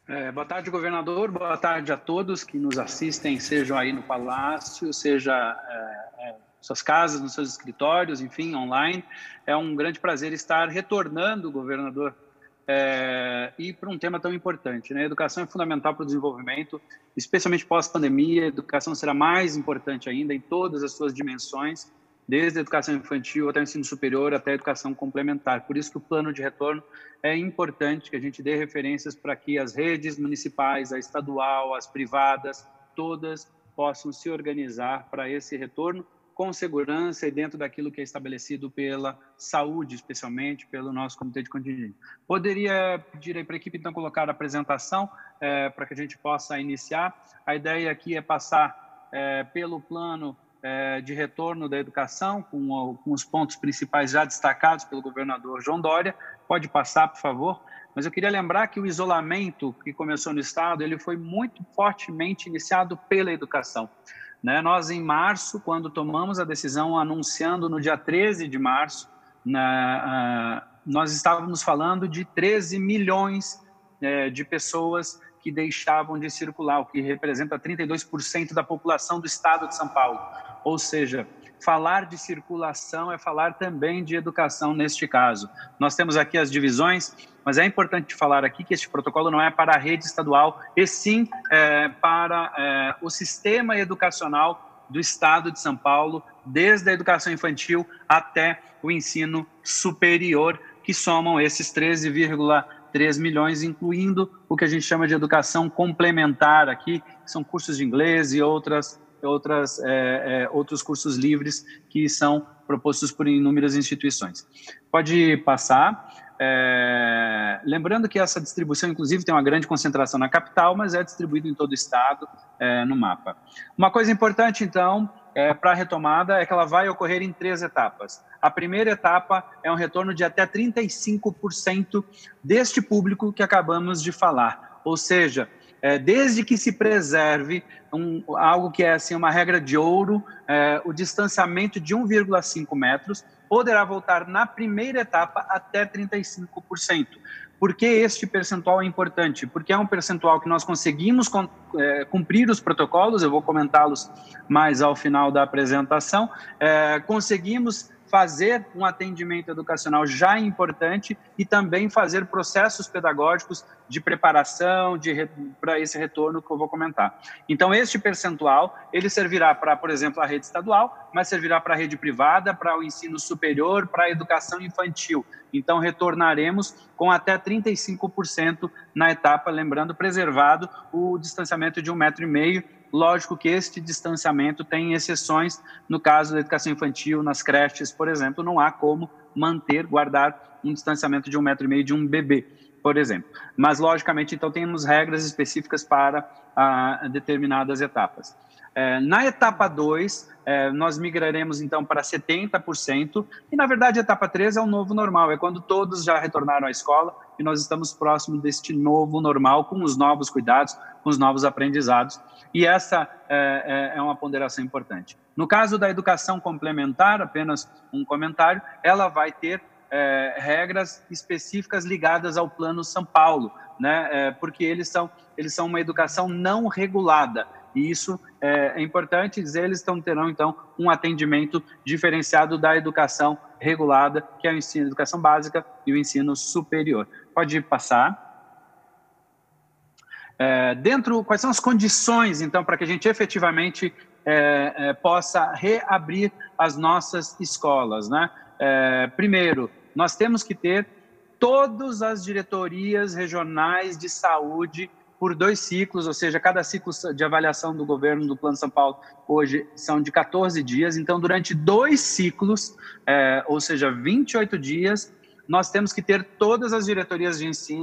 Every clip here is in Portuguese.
Boa tarde, governador. Boa tarde a todos que nos assistem, sejam aí no Palácio, seja suas casas, nos seus escritórios, enfim, online. É um grande prazer estar retornando, governador, e para um tema tão importante, né? A educação é fundamental para o desenvolvimento, especialmente pós-pandemia. A educação será mais importante ainda em todas as suas dimensões, desde a educação infantil até o ensino superior, até a educação complementar. Por isso que o plano de retorno é importante que a gente dê referências para que as redes municipais, a estadual, as privadas, todas possam se organizar para esse retorno com segurança e dentro daquilo que é estabelecido pela saúde, especialmente pelo nosso comitê de contingência. Poderia pedir aí para a equipe, então, colocar a apresentação para que a gente possa iniciar. A ideia aqui é passar pelo plano de retorno da educação, com os pontos principais já destacados pelo governador João Dória. Pode passar, por favor. Mas eu queria lembrar que o isolamento que começou no Estado, ele foi muito fortemente iniciado pela educação. Nós, em março, quando tomamos a decisão, anunciando no dia 13 de março, nós estávamos falando de 13 milhões de pessoas que deixavam de circular, o que representa 32% da população do estado de São Paulo. Ou seja, falar de circulação é falar também de educação neste caso. Nós temos aqui as divisões, mas é importante falar aqui que este protocolo não é para a rede estadual, e sim para o sistema educacional do estado de São Paulo, desde a educação infantil até o ensino superior, que somam esses 13,3 milhões, incluindo o que a gente chama de educação complementar aqui, que são cursos de inglês e outros cursos livres que são propostos por inúmeras instituições. Pode passar. Lembrando que essa distribuição, inclusive, tem uma grande concentração na capital, mas é distribuído em todo o estado no mapa. Uma coisa importante, então, para a retomada é que ela vai ocorrer em 3 etapas. A primeira etapa é um retorno de até 35% deste público que acabamos de falar, ou seja, desde que se preserve algo que é assim, uma regra de ouro, o distanciamento de 1,5 metros, poderá voltar na primeira etapa até 35%. Por que este percentual é importante? Porque é um percentual que nós conseguimos cumprir os protocolos, eu vou comentá-los mais ao final da apresentação, conseguimos fazer um atendimento educacional já importante e também fazer processos pedagógicos de preparação para esse retorno que eu vou comentar. Então, este percentual, ele servirá para, por exemplo, a rede estadual, mas servirá para a rede privada, para o ensino superior, para a educação infantil. Então, retornaremos com até 35% na etapa, lembrando, preservado o distanciamento de 1,5 metro. Lógico que este distanciamento tem exceções, no caso da educação infantil, nas creches, por exemplo, não há como guardar um distanciamento de 1,5 metro de um bebê, por exemplo. Mas, logicamente, então, temos regras específicas para determinadas etapas. Na etapa 2, nós migraremos, então, para 70%, e, na verdade, a etapa 3 é o novo normal, é quando todos já retornaram à escola e nós estamos próximos deste novo normal, com os novos cuidados, com os novos aprendizados, e essa é uma ponderação importante. No caso da educação complementar, apenas um comentário, ela vai ter regras específicas ligadas ao Plano São Paulo, porque eles são uma educação não regulada, e isso é importante dizer, eles terão, então, um atendimento diferenciado da educação regulada, que é o ensino, a educação básica e o ensino superior. Pode passar. Quais são as condições, então, para que a gente efetivamente possa reabrir as nossas escolas, primeiro, nós temos que ter todas as diretorias regionais de saúde por 2 ciclos, ou seja, cada ciclo de avaliação do governo do Plano São Paulo hoje são de 14 dias, então durante 2 ciclos, ou seja, 28 dias, nós temos que ter todas as diretorias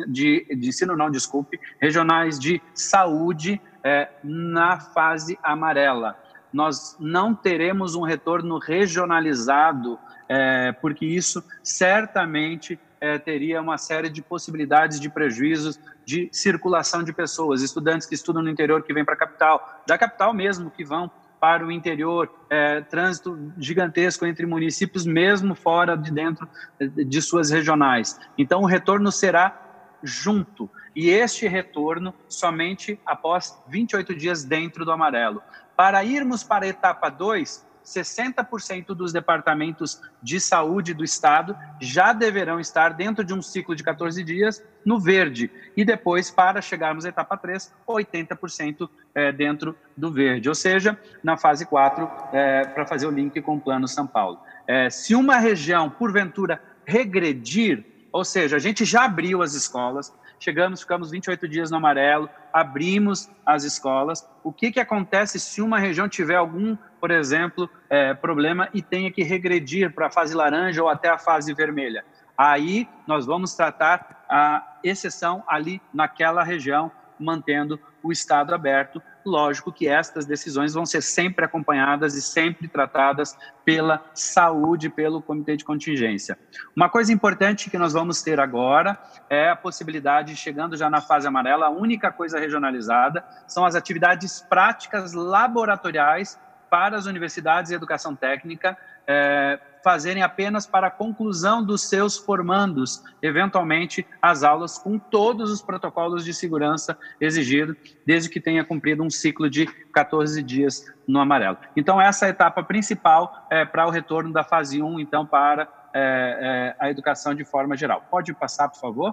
regionais de saúde na fase amarela. Nós não teremos um retorno regionalizado, porque isso certamente teria uma série de possibilidades de prejuízos de circulação de pessoas, estudantes que estudam no interior que vêm para a capital, da capital mesmo que vão para o interior, trânsito gigantesco entre municípios, mesmo fora de dentro de suas regionais. Então, o retorno será junto. e este retorno somente após 28 dias dentro do amarelo. Para irmos para a etapa 2, 60% dos departamentos de saúde do estado já deverão estar dentro de um ciclo de 14 dias no verde. E depois, para chegarmos à etapa 3, 80% dentro do verde. Ou seja, na fase 4, para fazer o link com o Plano São Paulo. Se uma região, porventura, regredir, ou seja, a gente já abriu as escolas, ficamos 28 dias no amarelo, abrimos as escolas. O que acontece se uma região tiver algum, por exemplo, problema e tenha que regredir para a fase laranja ou até a fase vermelha? Aí nós vamos tratar a exceção ali naquela região, mantendo o estado aberto. Lógico que estas decisões vão ser sempre acompanhadas e sempre tratadas pela saúde, pelo comitê de contingência. Uma coisa importante que nós vamos ter agora é a possibilidade, chegando já na fase amarela, a única coisa regionalizada são as atividades práticas laboratoriais para as universidades e educação técnica, fazerem apenas para a conclusão dos seus formandos, eventualmente as aulas com todos os protocolos de segurança exigidos, desde que tenha cumprido um ciclo de 14 dias no amarelo. Então, essa é a etapa principal para o retorno da fase 1, então, para a educação de forma geral. Pode passar, por favor?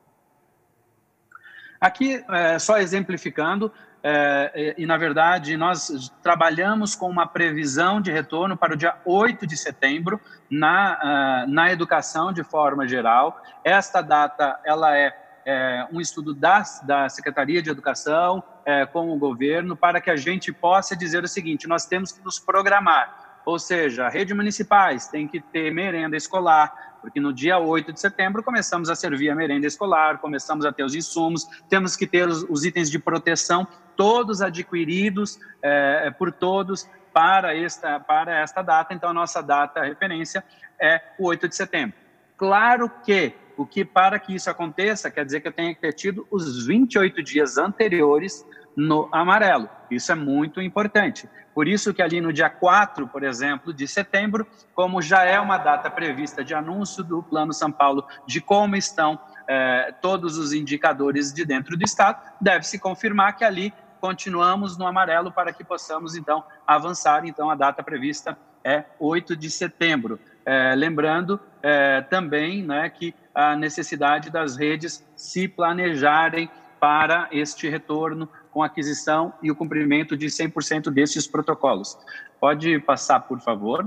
Aqui, só exemplificando, e, na verdade, nós trabalhamos com uma previsão de retorno para o dia 8 de setembro na educação de forma geral. Esta data ela é um estudo da Secretaria de Educação com o governo para que a gente possa dizer o seguinte: nós temos que nos programar. Ou seja, a rede municipais tem que ter merenda escolar, porque no dia 8 de setembro começamos a servir a merenda escolar, começamos a ter os insumos, temos que ter os itens de proteção, todos adquiridos por todos para esta data. Então, a nossa data referência é o 8 de setembro. Claro que para que isso aconteça, quer dizer que eu tenho que ter tido os 28 dias anteriores no amarelo. Isso é muito importante. Por isso que ali no dia 4, por exemplo, de setembro, como já é uma data prevista de anúncio do Plano São Paulo de como estão todos os indicadores de dentro do estado, deve-se confirmar que ali continuamos no amarelo para que possamos, então, avançar. Então, a data prevista é 8 de setembro. Lembrando também, né, que a necessidade das redes se planejarem para este retorno com aquisição e o cumprimento de 100% destes protocolos. Pode passar, por favor.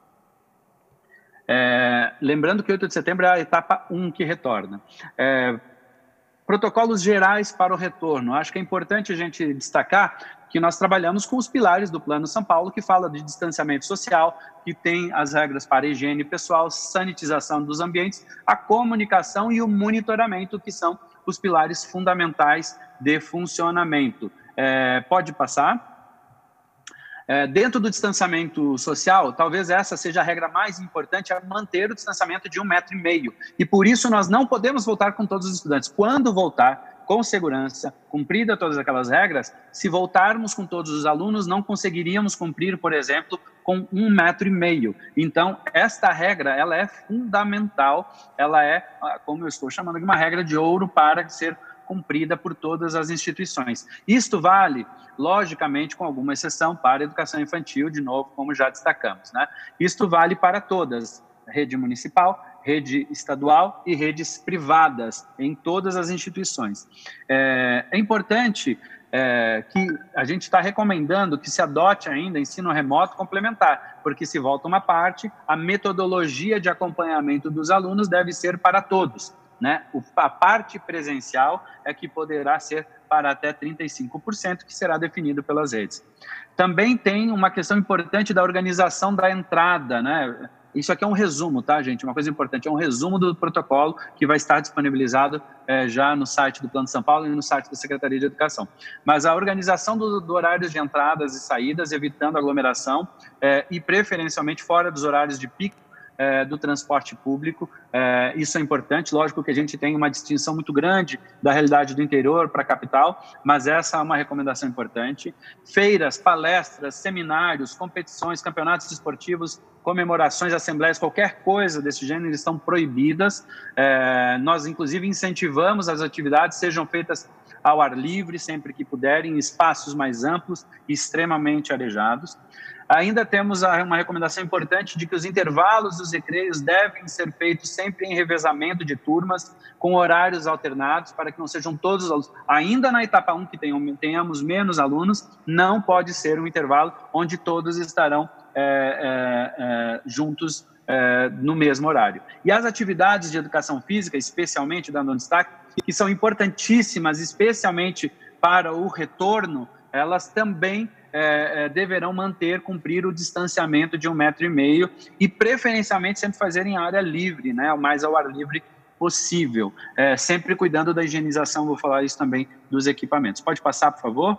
Lembrando que 8 de setembro é a etapa 1 que retorna. Protocolos gerais para o retorno. Acho que é importante a gente destacar que nós trabalhamos com os pilares do Plano São Paulo, que fala de distanciamento social, que tem as regras para higiene pessoal, sanitização dos ambientes, a comunicação e o monitoramento, que são os pilares fundamentais de funcionamento. Pode passar. Dentro do distanciamento social, talvez essa seja a regra mais importante, é manter o distanciamento de 1,5 metro. E por isso nós não podemos voltar com todos os estudantes. Quando voltar, com segurança, cumprida todas aquelas regras, se voltarmos com todos os alunos, não conseguiríamos cumprir, por exemplo, com 1,5 metro. Então, esta regra, ela é fundamental, ela é, como eu estou chamando de uma regra de ouro para ser cumprida por todas as instituições. Isto vale, logicamente, com alguma exceção para a educação infantil, de novo, como já destacamos, né? Isto vale para todas, rede municipal, rede estadual e redes privadas, em todas as instituições. É importante que a gente está recomendando que se adote ainda ensino remoto complementar, porque se volta uma parte, a metodologia de acompanhamento dos alunos deve ser para todos, né? A parte presencial é que poderá ser para até 35%, que será definido pelas redes. Também tem uma questão importante da organização da entrada, né? Isso aqui é um resumo, tá, gente? Uma coisa importante, é um resumo do protocolo que vai estar disponibilizado já no site do Plano São Paulo e no site da Secretaria de Educação. Mas a organização do horários de entradas e saídas, evitando aglomeração e preferencialmente fora dos horários de pico do transporte público, isso é importante. Lógico que a gente tem uma distinção muito grande da realidade do interior para a capital, mas essa é uma recomendação importante. Feiras, palestras, seminários, competições, campeonatos esportivos comemorações, assembleias, qualquer coisa desse gênero estão proibidas. Nós, inclusive, incentivamos as atividades sejam feitas ao ar livre, sempre que puderem, em espaços mais amplos e extremamente arejados. Ainda temos uma recomendação importante de que os intervalos dos recreios devem ser feitos sempre em revezamento de turmas, com horários alternados, para que não sejam todos os alunos. Ainda na etapa 1, que tenhamos menos alunos, não pode ser um intervalo onde todos estarão juntos no mesmo horário. E as atividades de educação física, especialmente, dando um destaque, que são importantíssimas, especialmente para o retorno, elas também deverão cumprir o distanciamento de 1,5 m e, preferencialmente, sempre fazer em área livre, né, o mais ao ar livre possível, sempre cuidando da higienização, vou falar isso também, dos equipamentos. Pode passar, por favor?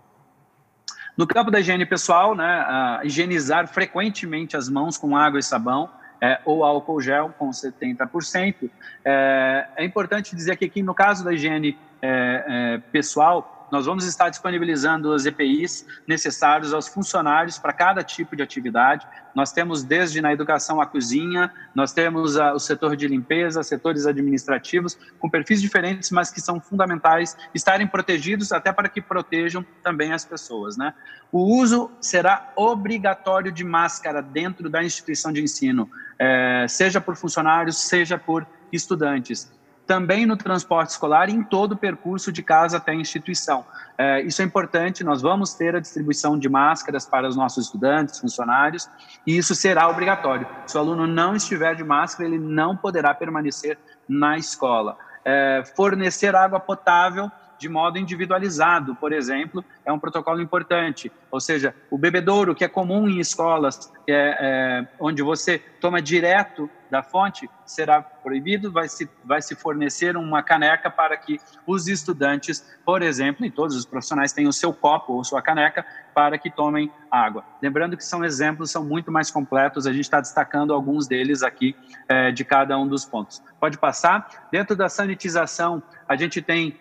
No campo da higiene pessoal, né, higienizar frequentemente as mãos com água e sabão, ou álcool gel com 70%. É importante dizer que aqui, no caso da higiene pessoal, nós vamos estar disponibilizando os EPIs necessários aos funcionários para cada tipo de atividade. Nós temos desde na educação a cozinha, nós temos o setor de limpeza, setores administrativos, com perfis diferentes, mas que são fundamentais estarem protegidos, até para que protejam também as pessoas, né? O uso será obrigatório de máscara dentro da instituição de ensino, seja por funcionários, seja por estudantes. Também no transporte escolar e em todo o percurso de casa até a instituição. Isso é importante, nós vamos ter a distribuição de máscaras para os nossos estudantes, funcionários, e isso será obrigatório. Se o aluno não estiver de máscara, ele não poderá permanecer na escola. Fornecer água potável de modo individualizado, por exemplo, é um protocolo importante. Ou seja, o bebedouro, que é comum em escolas, onde você toma direto da fonte, será proibido, vai se fornecer uma caneca para que os estudantes, por exemplo, e todos os profissionais tenham o seu copo ou sua caneca para que tomem água. Lembrando que são exemplos, são muito mais completos, a gente está destacando alguns deles aqui de cada um dos pontos. Pode passar. Dentro da sanitização, a gente tem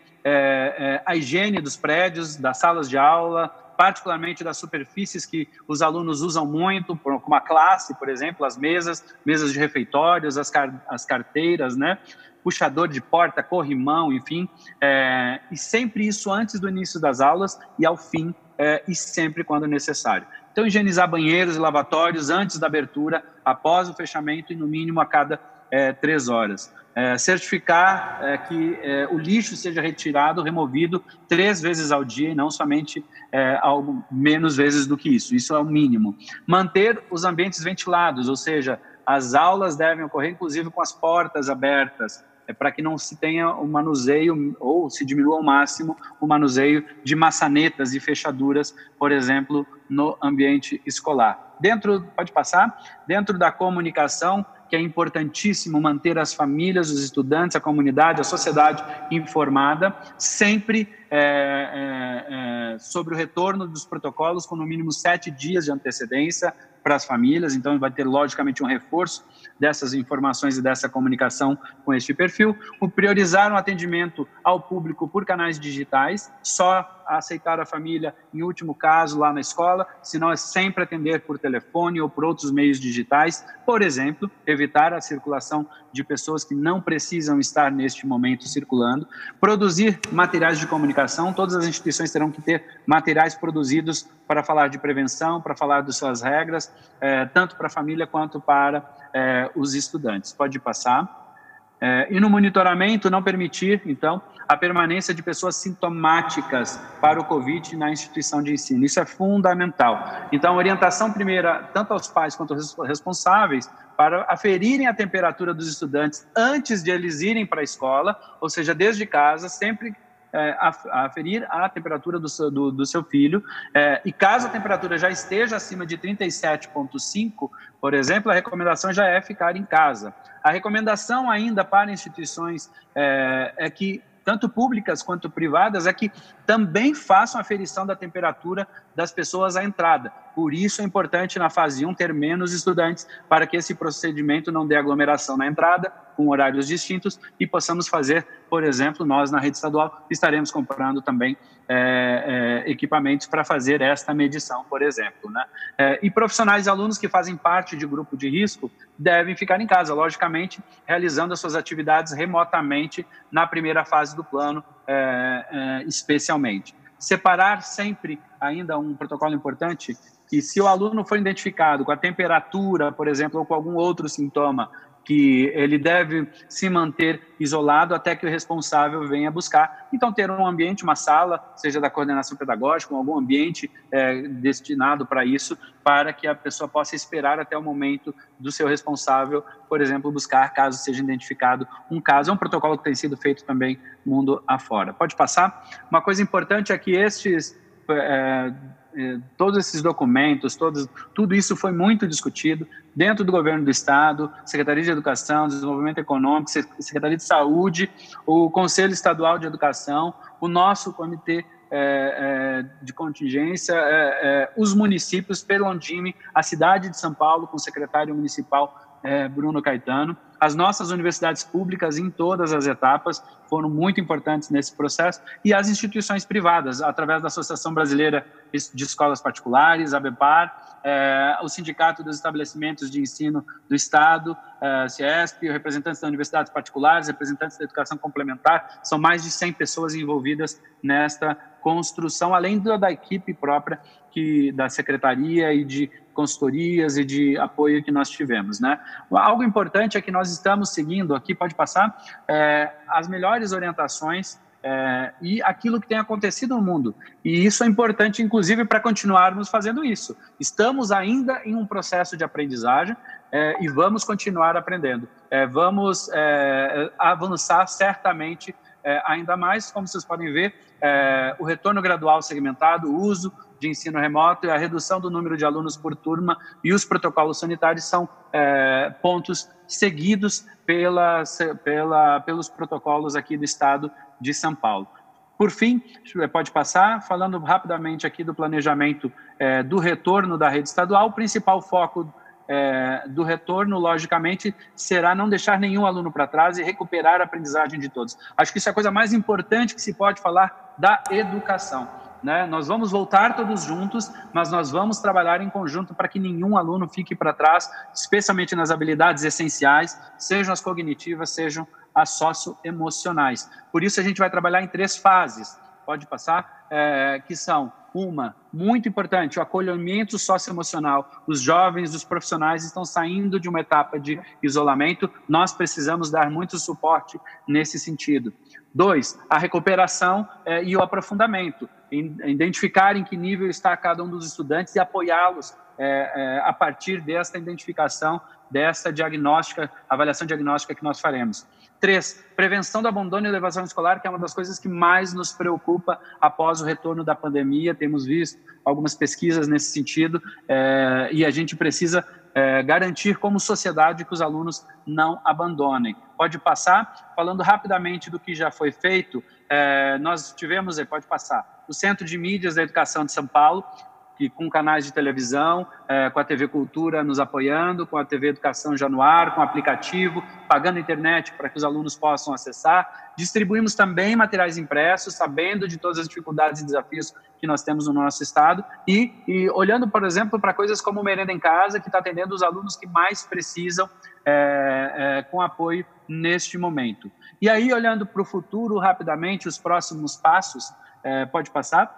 a higiene dos prédios, das salas de aula, particularmente das superfícies que os alunos usam muito, como a classe, por exemplo, as mesas de refeitórios, as carteiras, né? Puxador de porta, corrimão, enfim, e sempre isso antes do início das aulas e ao fim, e sempre quando necessário. Então, higienizar banheiros e lavatórios antes da abertura, após o fechamento e no mínimo a cada 3 horas. Certificar que o lixo seja retirado, removido 3 vezes ao dia e não somente menos vezes do que isso. Isso é o mínimo. Manter os ambientes ventilados, ou seja, as aulas devem ocorrer inclusive com as portas abertas, para que não se tenha o manuseio ou se diminua ao máximo o manuseio de maçanetas e fechaduras, por exemplo, no ambiente escolar. Pode passar? Dentro da comunicação, que é importantíssimo manter as famílias, os estudantes, a comunidade, a sociedade informada, sempre sobre o retorno dos protocolos, com no mínimo 7 dias de antecedência para as famílias. Então, vai ter, logicamente, um reforço dessas informações e dessa comunicação com este perfil. Priorizar um atendimento ao público por canais digitais, só aceitar a família em último caso lá na escola, senão é sempre atender por telefone ou por outros meios digitais. Por exemplo, evitar a circulação de pessoas que não precisam estar neste momento circulando. Produzir materiais de comunicação, todas as instituições terão que ter materiais produzidos para falar de prevenção, para falar das suas regras, tanto para a família quanto para os estudantes. Pode passar. E no monitoramento, não permitir, então, a permanência de pessoas sintomáticas para o Covid na instituição de ensino. Isso é fundamental. Então, a orientação primeira, tanto aos pais quanto aos responsáveis, para aferirem a temperatura dos estudantes antes de eles irem para a escola, ou seja, desde casa, sempre aferir a temperatura do seu filho, e caso a temperatura já esteja acima de 37,5, por exemplo, a recomendação já é ficar em casa. A recomendação ainda para instituições é que, tanto públicas quanto privadas, é que também façam a aferição da temperatura das pessoas à entrada. Por isso é importante, na fase 1, ter menos estudantes, para que esse procedimento não dê aglomeração na entrada, com horários distintos, e possamos fazer, por exemplo, nós na rede estadual estaremos comprando também equipamentos para fazer esta medição, por exemplo, né? E profissionais e alunos que fazem parte de grupo de risco devem ficar em casa, logicamente, realizando as suas atividades remotamente na primeira fase do plano, especialmente. Separar sempre, ainda um protocolo importante, que se o aluno for identificado com a temperatura, por exemplo, ou com algum outro sintoma, que ele deve se manter isolado até que o responsável venha buscar. Então, ter um ambiente, uma sala, seja da coordenação pedagógica, ou algum ambiente destinado para isso, para que a pessoa possa esperar até o momento do seu responsável, por exemplo, buscar, caso seja identificado um caso. É um protocolo que tem sido feito também mundo afora. Pode passar? Uma coisa importante é que todos esses documentos, tudo isso foi muito discutido dentro do governo do Estado, Secretaria de Educação, Desenvolvimento Econômico, Secretaria de Saúde, o Conselho Estadual de Educação, o nosso Comitê de Contingência, os municípios, Perlondime, a cidade de São Paulo, com o secretário municipal Bruno Caetano. As nossas universidades públicas, em todas as etapas, foram muito importantes nesse processo, e as instituições privadas, através da Associação Brasileira de Escolas Particulares, a ABEPAR, o Sindicato dos Estabelecimentos de Ensino do Estado, CIESP, representantes das universidades particulares, representantes da educação complementar. São mais de 100 pessoas envolvidas nesta construção, além da equipe própria da Secretaria e de consultorias e de apoio que nós tivemos, né? Algo importante é que nós estamos seguindo aqui, pode passar, as melhores orientações e aquilo que tem acontecido no mundo. E isso é importante, inclusive, para continuarmos fazendo isso. Estamos ainda em um processo de aprendizagem e vamos continuar aprendendo. Vamos avançar certamente ainda mais, como vocês podem ver, o retorno gradual segmentado, o uso de ensino remoto e a redução do número de alunos por turma e os protocolos sanitários são pontos seguidos pelos protocolos aqui do Estado de São Paulo. Por fim, pode passar, falando rapidamente aqui do planejamento do retorno da rede estadual. O principal foco do retorno, logicamente, será não deixar nenhum aluno para trás e recuperar a aprendizagem de todos. Acho que isso é a coisa mais importante que se pode falar da educação, né? Nós vamos voltar todos juntos, mas nós vamos trabalhar em conjunto para que nenhum aluno fique para trás, especialmente nas habilidades essenciais, sejam as cognitivas, sejam as socioemocionais. Por isso, a gente vai trabalhar em 3 fases, pode passar, que são: uma, muito importante, o acolhimento socioemocional. Os jovens, os profissionais estão saindo de uma etapa de isolamento, nós precisamos dar muito suporte nesse sentido. 2, a recuperação e o aprofundamento, identificar em que nível está cada um dos estudantes e apoiá-los a partir desta identificação, dessa avaliação diagnóstica que nós faremos. 3, prevenção do abandono e evasão escolar, que é uma das coisas que mais nos preocupa após o retorno da pandemia. Temos visto algumas pesquisas nesse sentido e a gente precisa garantir como sociedade que os alunos não abandonem. Pode passar, falando rapidamente do que já foi feito, nós tivemos, pode passar, o Centro de Mídias da Educação de São Paulo, que com canais de televisão, com a TV Cultura nos apoiando, com a TV Educação já no ar, com o aplicativo, pagando internet para que os alunos possam acessar. Distribuímos também materiais impressos, sabendo de todas as dificuldades e desafios que nós temos no nosso estado e olhando, por exemplo, para coisas como o Merenda em Casa, que está atendendo os alunos que mais precisam com apoio neste momento. E aí, olhando para o futuro, rapidamente, os próximos passos, pode passar?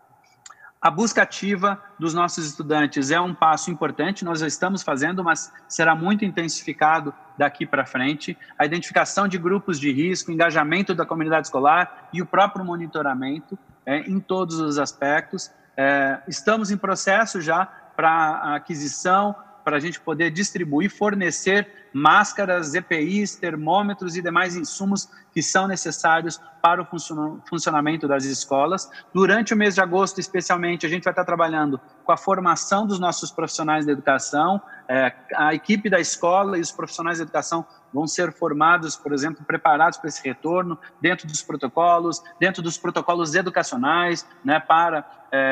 A busca ativa dos nossos estudantes é um passo importante, nós já estamos fazendo, mas será muito intensificado daqui para frente. A identificação de grupos de risco, engajamento da comunidade escolar e o próprio monitoramento em todos os aspectos. Estamos em processo já para a aquisição, para a gente poder distribuir, fornecer máscaras, EPIs, termômetros e demais insumos que são necessários para o funcionamento das escolas. Durante o mês de agosto, especialmente, a gente vai estar trabalhando com a formação dos nossos profissionais da educação, A equipe da escola e os profissionais de educação vão ser formados, por exemplo, preparados para esse retorno, dentro dos protocolos educacionais, né, para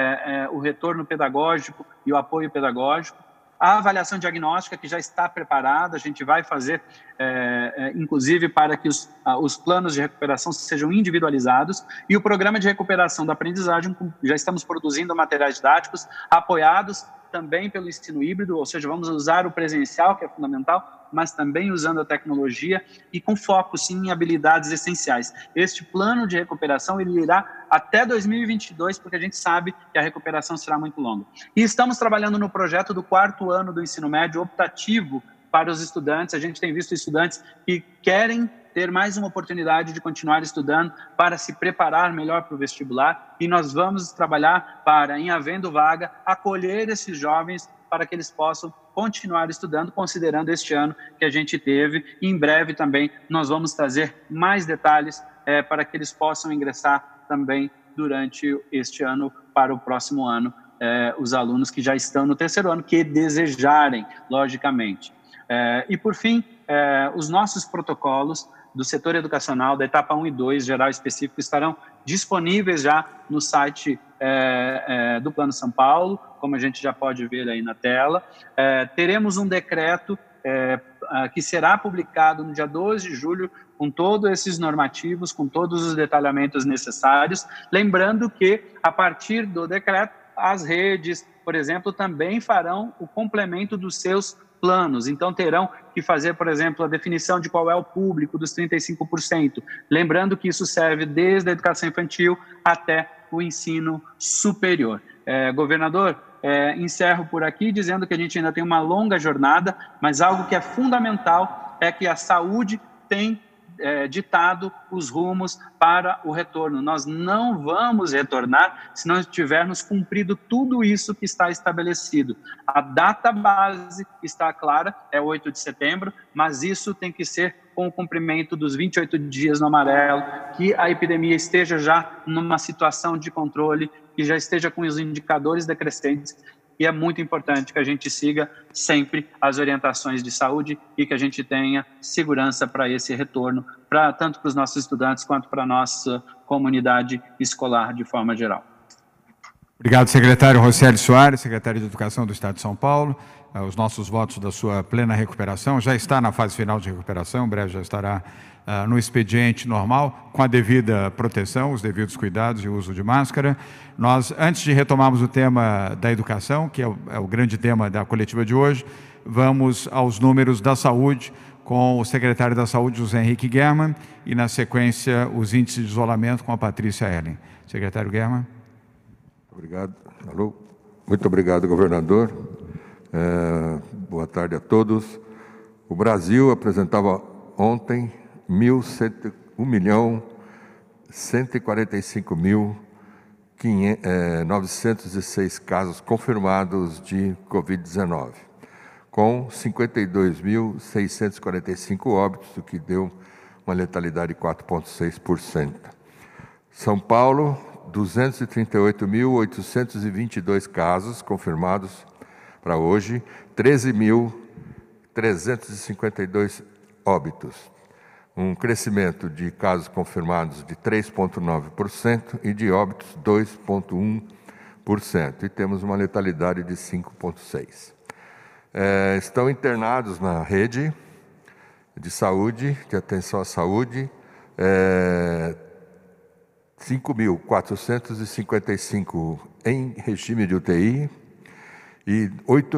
o retorno pedagógico e o apoio pedagógico. A avaliação diagnóstica, que já está preparada, a gente vai fazer, inclusive, para que os planos de recuperação sejam individualizados, e o programa de recuperação da aprendizagem, já estamos produzindo materiais didáticos apoiados também pelo ensino híbrido, ou seja, vamos usar o presencial, que é fundamental, mas também usando a tecnologia e com foco, sim, em habilidades essenciais. Este plano de recuperação, ele irá até 2022, porque a gente sabe que a recuperação será muito longa. E estamos trabalhando no projeto do 4º ano do ensino médio optativo para os estudantes. A gente tem visto estudantes que querem ter mais uma oportunidade de continuar estudando para se preparar melhor para o vestibular, e nós vamos trabalhar para, em havendo vaga, acolher esses jovens para que eles possam continuar estudando, considerando este ano que a gente teve, e em breve também nós vamos trazer mais detalhes para que eles possam ingressar também durante este ano para o próximo ano, os alunos que já estão no 3º ano, que desejarem, logicamente. E, por fim, os nossos protocolos do setor educacional, da etapa 1 e 2, geral específico, estarão disponíveis já no site do Plano São Paulo, como a gente já pode ver aí na tela. Teremos um decreto que será publicado no dia 12 de julho, com todos esses normativos, com todos os detalhamentos necessários, lembrando que, a partir do decreto, as redes, por exemplo, também farão o complemento dos seus planos, então terão que fazer, por exemplo, a definição de qual é o público dos 35%, lembrando que isso serve desde a educação infantil até o ensino superior. Governador, encerro por aqui dizendo que a gente ainda tem uma longa jornada, mas algo que é fundamental é que a saúde tem ditado os rumos para o retorno. Nós não vamos retornar se não tivermos cumprido tudo isso que está estabelecido. A data base está clara, é 8 de setembro, mas isso tem que ser com o cumprimento dos 28 dias no amarelo, que a epidemia esteja já numa situação de controle, que já esteja com os indicadores decrescentes, e é muito importante que a gente siga sempre as orientações de saúde e que a gente tenha segurança para esse retorno, tanto para os nossos estudantes quanto para a nossa comunidade escolar de forma geral. Obrigado, secretário Rocieli Soares, secretário de Educação do Estado de São Paulo. Os nossos votos da sua plena recuperação. Já está na fase final de recuperação, em breve já estará no expediente normal, com a devida proteção, os devidos cuidados e o uso de máscara. Nós, antes de retomarmos o tema da educação, que é o grande tema da coletiva de hoje, vamos aos números da saúde, com o secretário da Saúde, José Henrique Germann, e, na sequência, os índices de isolamento com a Patrícia Ellen. Secretário Germann. Obrigado. Alô. Muito obrigado, governador. Boa tarde a todos. O Brasil apresentava ontem 1.145.906 casos confirmados de Covid-19, com 52.645 óbitos, o que deu uma letalidade de 4,6%. São Paulo, 238.822 casos confirmados para hoje, 13.352 óbitos, um crescimento de casos confirmados de 3,9% e de óbitos 2,1%, e temos uma letalidade de 5,6%. Estão internados na rede de saúde, de atenção à saúde, 5.455 em regime de UTI e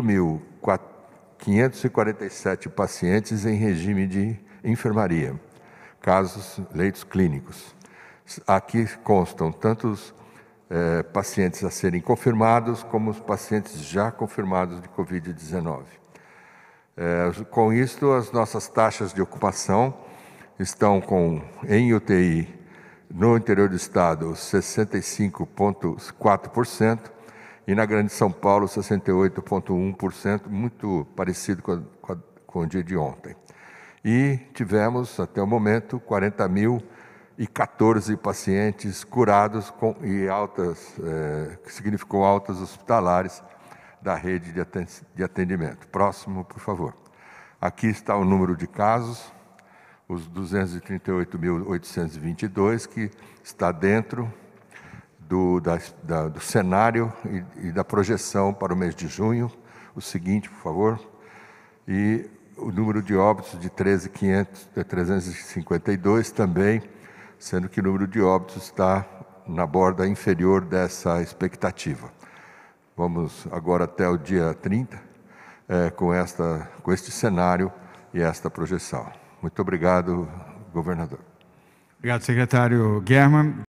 8.547 pacientes em regime de enfermaria, casos, leitos clínicos. Aqui constam tanto os pacientes a serem confirmados como os pacientes já confirmados de Covid-19. Com isto, as nossas taxas de ocupação estão em UTI no interior do estado 65,4% e na Grande São Paulo 68,1%, muito parecido com o dia de ontem. E tivemos, até o momento, 40.014 pacientes curados e altas, que significou altas hospitalares da rede de atendimento. Próximo, por favor. Aqui está o número de casos, os 238.822, que está dentro do cenário e da projeção para o mês de junho. O seguinte, por favor. E o número de óbitos de 13.352 também, sendo que o número de óbitos está na borda inferior dessa expectativa. Vamos agora até o dia 30, com este cenário e esta projeção. Muito obrigado, governador. Obrigado, secretário German.